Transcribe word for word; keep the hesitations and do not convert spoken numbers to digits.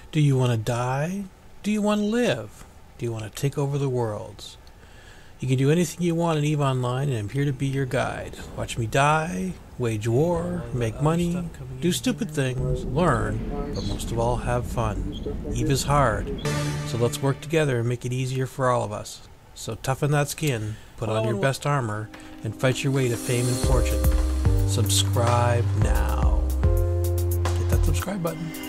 Do you want to die? Do you want to live? Do you want to take over the worlds? You can do anything you want in EVE Online, and I'm here to be your guide. Watch me die, wage war, make money, do stupid things, learn, but most of all, have fun. EVE is hard, so let's work together and make it easier for all of us. So toughen that skin, put on your best armor, and fight your way to fame and fortune. Subscribe now. Hit that subscribe button.